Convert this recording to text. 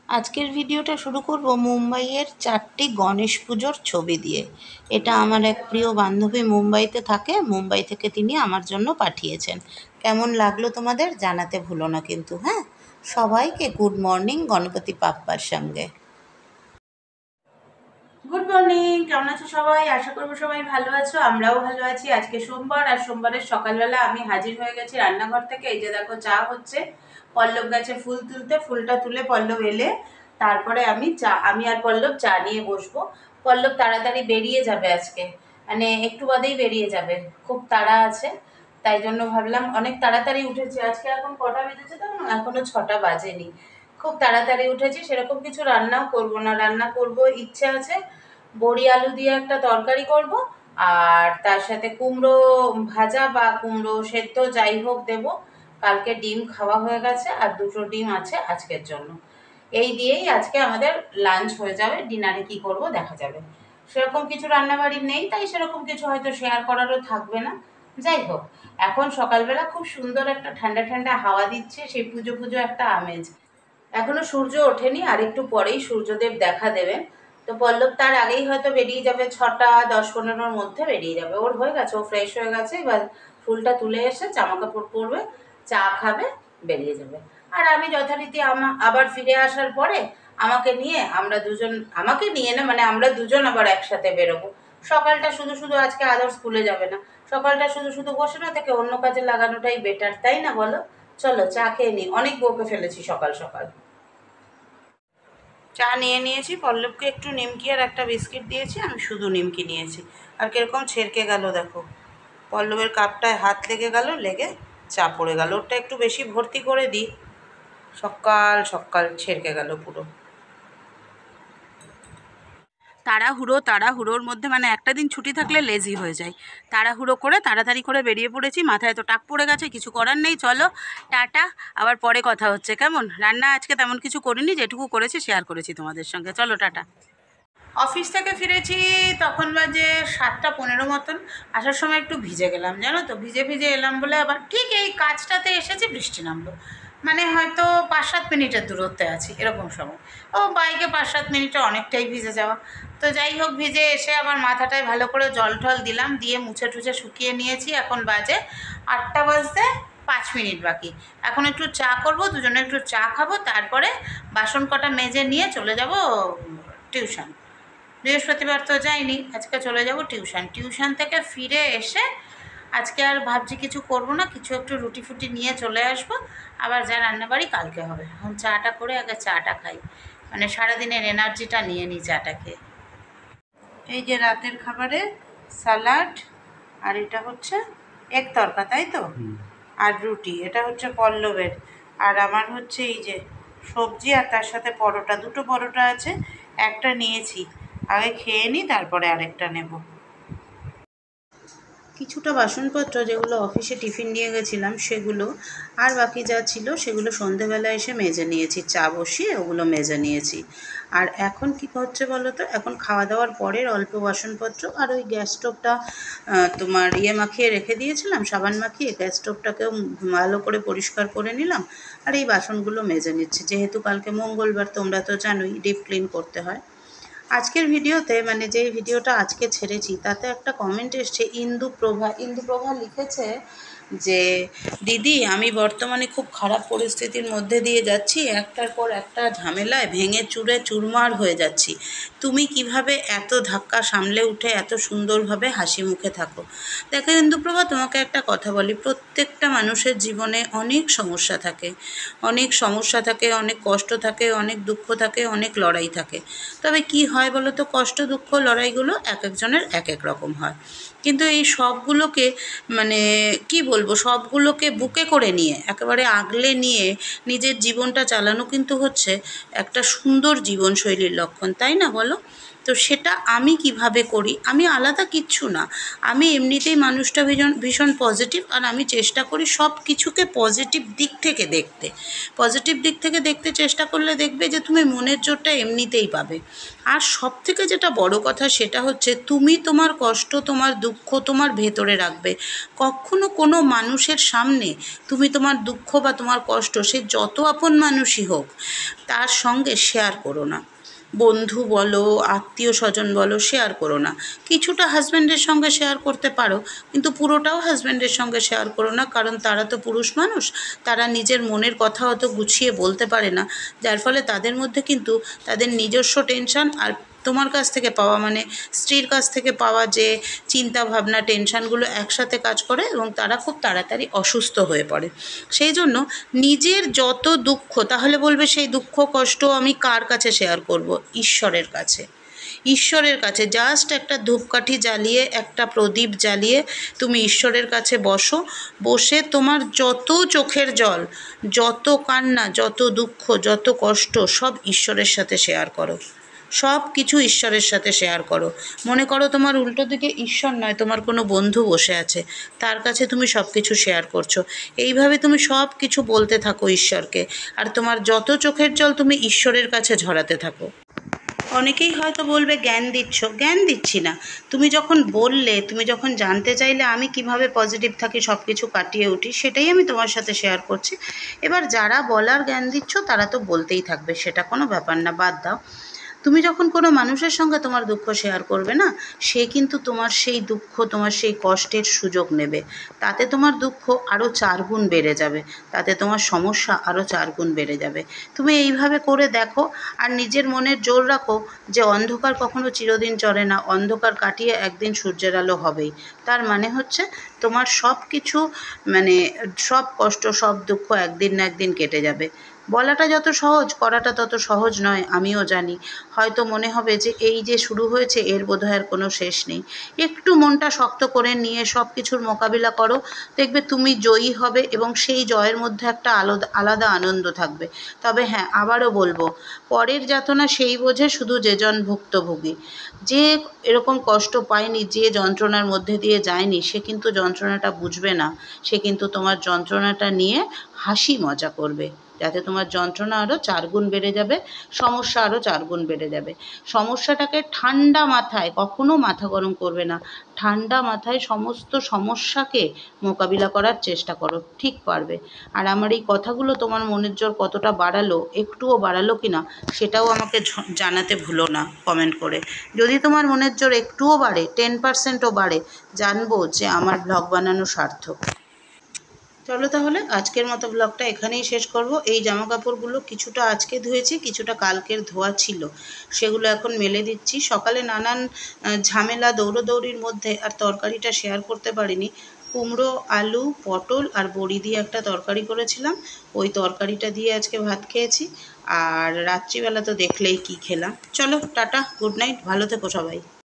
আজকের ভিডিওটা শুরু করব মুম্বাইয়ের 4টি গণেশ পুজোর ছবি দিয়ে। এটা আমার এক প্রিয় বান্ধবী মুম্বাইতে থাকে, মুম্বাই থেকে তিনি আমার জন্য পাঠিয়েছেন। কেমন লাগলো তোমাদের জানাতে ভুলো না কিন্তু, হ্যাঁ। সবাইকে গুড মর্নিং গণপতি বাপ্পার সঙ্গে। গুড মর্নিং, কেমন আছো সবাই? আশা করবো সবাই ভালো আছো, আমরাও ভালো আছি। আজকে সোমবার, আর সোমবারের সকালবেলা আমি হাজির হয়ে গেছি রান্নাঘর থেকে। এই যে দেখো চা হচ্ছে, পল্লব গেছে ফুল তুলতে, ফুলটা তুলে পল্লব এলে তারপরে আমি আর পল্লব চা নিয়ে বসবো। পল্লব তাড়াতাড়ি বেরিয়ে যাবে আজকে, মানে একটু বাদেই বেরিয়ে যাবে, খুব তাড়া আছে। তাই জন্য ভাবলাম, অনেক তাড়াতাড়ি উঠেছে আজকে। এখন কটা বেজেছে তো, এখনো 6টা বাজেনি। খুব তাড়াতাড়ি উঠেছি, সেরকম কিছু রান্নাও করব না। রান্না করব, ইচ্ছে আছে বড়ি আলু দিয়ে একটা তরকারি করব, আর তার সাথে কুমড়ো ভাজা বা কুমড়ো সেদ্ধ যাই হোক দেব। কালকে ডিম খাওয়া হয়ে গেছে, আর 2টো ডিম আছে আজকের জন্য। এই দিয়েই আজকে আমাদের লাঞ্চ হয়ে যাবে। ডিনারে কি করব দেখা যাবে। সেরকম কিছু রান্নাবাড়ি নেই, তাই সেরকম কিছু হয়তো শেয়ার করারও থাকবে না। যাই হোক, এখন সকালবেলা খুব সুন্দর একটা ঠান্ডা ঠান্ডা হাওয়া দিচ্ছে, সেই পুজো পুজো একটা আমেজ। এখনো সূর্য ওঠেনি, আর একটু পরেই সূর্যদেব দেখা দেবেন। তো পল্লব তার আগেই হয়তো বেরিয়ে যাবে, 6টা 10-15-র মধ্যে বেরিয়ে যাবে। ওর হয়ে গেছে, ও ফ্রেশ হয়ে গেছে, এবার ফুলটা তুলে এসে জামা কাপড় পরবে, চা খাবে, বেরিয়ে যাবে। আর আমি যথারীতি আবার ফিরে আসার পরে আমাকে নিয়ে না, মানে আমরা দুজন আবার একসাথে বেরোবো। সকালটা শুধু শুধু আজকে আদার স্কুলে যাবে না, সকালটা শুধু শুধু বসে না থেকে অন্য কাজে লাগানোটাই বেটার, তাই না বলো? চলো চা খেয়ে নিই, অনেক বকে ফেলেছি সকাল সকাল। চা নিয়ে নিয়েছি, পল্লবকে একটু নিমকি আর একটা বিস্কিট দিয়েছি, আমি শুধু নিমকি নিয়েছি। আর কিরকম ছেড়কে গেল দেখো, পল্লবের কাপটায় হাত লেগে গেল, লেগে চা পড়ে গেল। ওটা একটু বেশি ভর্তি করে দিই, সকাল সকাল ছেড়কে গেল পুরো। তাড়াহুড়োর মধ্যে, মানে একটা দিন ছুটি থাকলে লেজি হয়ে যায়। তাড়াহুড়ো করে তাড়াতাড়ি করে বেরিয়ে পড়েছি, মাথায় তো টাক পড়ে গেছে, কিছু করার নেই। চলো টাটা, আবার পরে কথা হচ্ছে কেমন। রান্না আজকে তেমন কিছু করিনি, যেটুকু করেছি শেয়ার করেছি তোমাদের সঙ্গে। চলো টাটা। অফিস থেকে ফিরেছি, তখন বাজে 7টা 15 মতন। আসার সময় একটু ভিজে গেলাম, জানো তো, ভিজে ভিজে এলাম বলে আবার ঠিক এই কাজটাতে এসেছি, বৃষ্টি নামলো। মানে হয়তো 5-7 মিনিটের দূরত্বে আছি এরকম সময়। ও বাইকে 5-7 মিনিটে অনেকটাই ভিজে যাওয়া। তো যাই হোক, ভিজে এসে আবার মাথাটায় ভালো করে জল টল দিলাম, দিয়ে মুছে টুছে শুকিয়ে নিয়েছি। এখন বাজে 8টা বাজতে 5 মিনিট বাকি। এখন একটু চা করব, দুজনে একটু চা খাবো, তারপরে বাসন কটা মেজে নিয়ে চলে যাব টিউশন। বৃহস্পতিবার তো যাইনি, আজকে চলে যাব টিউশন। টিউশন থেকে ফিরে এসে আজকে আর ভাবছি কিছু করব না, কিছু একটু রুটি ফুটি নিয়ে চলে আসবো। আবার যা রান্নাবাড়ি কালকে হবে। এখন চাটা করে আগে চাটা খাই, মানে সারাদিনের এনার্জিটা নিয়ে নিই চাটা খেয়ে। এই যে রাতের খাবারে স্যালাড, আর এটা হচ্ছে এক তরকা, তাই তো, আর রুটি। এটা হচ্ছে পল্লবের, আর আমার হচ্ছে এই যে সবজি, আর তার সাথে পরোটা। 2টো পরোটা আছে, একটা নিয়েছি। আগে খেয়ে নিই, তারপরে আরেকটা নেব। কিছুটা বাসনপত্র যেগুলো অফিসে টিফিন নিয়ে গেছিলাম সেগুলো, আর বাকি যা ছিল সেগুলো সন্ধেবেলা এসে মেজে নিয়েছি, চা বসিয়ে ওগুলো মেজে নিয়েছি। আর এখন কি হচ্ছে বলো তো, এখন খাওয়া দাওয়ার পরের অল্প বাসনপত্র, আর ওই গ্যাস স্টোভটা তোমার মাখিয়ে রেখে দিয়েছিলাম, সাবান মাখিয়ে। গ্যাস স্টোভটাকেও ভালো করে পরিষ্কার করে নিলাম, আর এই বাসনগুলো মেজে নিচ্ছি। যেহেতু কালকে মঙ্গলবার, তোমরা তো জানোই ডিপ ক্লিন করতে হয়। আজকের ভিডিওতে, মানে যেই ভিডিওটা আজকে ছেড়েছি, তাতে একটা কমেন্ট এসছে। ইন্দুপ্রভা লিখেছে যে দিদি, আমি বর্তমানে খুব খারাপ পরিস্থিতির মধ্যে দিয়ে যাচ্ছি, একটার পর একটা ঝামেলায় ভেঙে চুরে চুরমার হয়ে যাচ্ছি। তুমি কিভাবে এত ধাক্কা সামলে উঠে এত সুন্দরভাবে হাসি মুখে থাকো? দেখো ইন্দুপ্রভা, তোমাকে একটা কথা বলি, প্রত্যেকটা মানুষের জীবনে অনেক সমস্যা থাকে, অনেক কষ্ট থাকে, অনেক দুঃখ থাকে, অনেক লড়াই থাকে। তবে কি হয় বলো তো, কষ্ট দুঃখ লড়াইগুলো এক একজনের এক এক রকম হয়। কিন্তু এই সবগুলোকে, মানে কি বলবো, সবগুলোকে বুকে করে নিয়ে, একেবারে আগলে নিয়ে নিজের জীবনটা চালানো কিন্তু হচ্ছে একটা সুন্দর জীবনশৈলীর লক্ষণ, তাই না বলো? তো সেটা আমি কিভাবে করি, আমি আলাদা কিচ্ছু না, আমি এমনিতেই মানুষটা ভীষণ ভীষণ পজিটিভ, আর আমি চেষ্টা করি সব কিছুকে পজিটিভ দিক থেকে দেখতে। পজিটিভ দিক থেকে দেখতে চেষ্টা করলে দেখবে যে তুমি মনের জোরটা এমনিতেই পাবে। আর সবথেকে যেটা বড় কথা সেটা হচ্ছে তুমি তোমার কষ্ট, তোমার দুঃখ তোমার ভেতরে রাখবে। কখনো কোনো মানুষের সামনে তুমি তোমার দুঃখ বা তোমার কষ্ট, সে যত আপন মানুষই হোক, তার সঙ্গে শেয়ার করো না। বন্ধু বলো, আত্মীয় স্বজন বলো, শেয়ার করো না। কিছুটা হাজব্যান্ডের সঙ্গে শেয়ার করতে পারো, কিন্তু পুরোটাও হাজব্যান্ডের সঙ্গে শেয়ার করো না, কারণ তারা তো পুরুষ মানুষ, তারা নিজের মনের কথা অত গুছিয়ে বলতে পারে না, যার ফলে তাদের মধ্যে কিন্তু তাদের নিজস্ব টেনশন আর তোমার কাছ থেকে পাওয়া মানে স্ত্রীর কাছ থেকে পাওয়া যে চিন্তা ভাবনা টেনশানগুলো একসাথে কাজ করে এবং তারা খুব তাড়াতাড়ি অসুস্থ হয়ে পড়ে। সেই জন্য নিজের যত দুঃখ, তাহলে বলবে সেই দুঃখ কষ্ট আমি কার কাছে শেয়ার করব? ঈশ্বরের কাছে। ঈশ্বরের কাছে জাস্ট একটা ধূপকাঠি জ্বালিয়ে, একটা প্রদীপ জ্বালিয়ে তুমি ঈশ্বরের কাছে বসো। বসে তোমার যত চোখের জল, যত কান্না, যত দুঃখ, যত কষ্ট সব ঈশ্বরের সাথে শেয়ার করো। সব কিছু ঈশ্বরের সাথে শেয়ার করো। মনে করো তোমার উল্টো দিকে ঈশ্বর নয়, তোমার কোনো বন্ধু বসে আছে, তার কাছে তুমি সব কিছু শেয়ার করছো। এইভাবে তুমি সব কিছু বলতে থাকো ঈশ্বরকে, আর তোমার যত চোখের জল তুমি ঈশ্বরের কাছে ঝরাতে থাকো। অনেকেই হয়তো বলবে জ্ঞান দিচ্ছ, জ্ঞান দিচ্ছি না। তুমি যখন বললে, তুমি যখন জানতে চাইলে আমি কিভাবে পজিটিভ থাকি, সব কিছু কাটিয়ে উঠি, সেটাই আমি তোমার সাথে শেয়ার করছি। এবার যারা বলার জ্ঞান দিচ্ছ তারা তো বলতেই থাকবে, সেটা কোনো ব্যাপার না, বাদ দাও। তুমি যখন কোনো মানুষের সঙ্গে তোমার দুঃখ শেয়ার করবে না, সে কিন্তু তোমার সেই দুঃখ, তোমার সেই কষ্টের সুযোগ নেবে। তাতে তোমার দুঃখ আরও 4 গুণ বেড়ে যাবে, তাতে তোমার সমস্যা আরও 4 গুণ বেড়ে যাবে। তুমি এইভাবে করে দেখো, আর নিজের মনের জোর রাখো যে অন্ধকার কখনো চিরদিন চলে না, অন্ধকার কাটিয়ে একদিন সূর্যের আলো হবেই। তার মানে হচ্ছে তোমার সব কিছু মানে সব কষ্ট, সব দুঃখ একদিন না একদিন কেটে যাবে। বলাটা যত সহজ, করাটা তত সহজ নয়, আমিও জানি। হয়তো মনে হবে যে এই যে শুরু হয়েছে এর বোধহয় আর কোনো শেষ নেই। একটু মনটা শক্ত করে নিয়ে সব কিছুর মোকাবিলা করো, দেখবে তুমি জয়ী হবে এবং সেই জয়ের মধ্যে একটা আলাদা আনন্দ থাকবে। তবে হ্যাঁ, আবারও বলবো, পরের যাতনা সেই বোঝে শুধু যেজন ভুক্তভোগী। যে এরকম কষ্ট পায়নি, যে যন্ত্রণার মধ্যে দিয়ে যায়নি, সে কিন্তু যন্ত্রণাটা বুঝবে না। সে কিন্তু তোমার যন্ত্রণাটা নিয়ে হাসি মজা করবে, যাতে তোমার যন্ত্রণা আরও 4 গুণ বেড়ে যাবে, সমস্যা আরও 4 গুণ বেড়ে যাবে। সমস্যাটাকে ঠান্ডা মাথায়, কখনো মাথা গরম করবে না, ঠান্ডা মাথায় সমস্ত সমস্যাকে মোকাবিলা করার চেষ্টা করো, ঠিক পারবে। আর আমার এই কথাগুলো তোমার মনের জোর কতটা বাড়ালো, একটুও বাড়ালো কি না, সেটাও আমাকে জানাতে ভুলো না কমেন্ট করে। যদি তোমার মনের জোর একটুও বাড়ে, 10%ও বাড়ে, জানবো যে আমার ব্লগ বানানো সার্থক। চলো তাহলে আজকের মতো ব্লগটা এখানেই শেষ করব। এই জামা কাপড়গুলো কিছুটা আজকে ধুয়েছি, কিছুটা কালকের ধোয়া ছিল, সেগুলো এখন মেলে দিচ্ছি। সকালে নানান ঝামেলা দৌড়োদৌড়ির মধ্যে আর তরকারিটা শেয়ার করতে পারিনি। কুমড়ো, আলু, পটল আর বড়ি দিয়ে একটা তরকারি করেছিলাম, ওই তরকারিটা দিয়ে আজকে ভাত খেয়েছি। আর রাত্রিবেলা তো দেখলেই কি খেলাম। চলো টাটা, গুড নাইট, ভালো থেকো সবাই।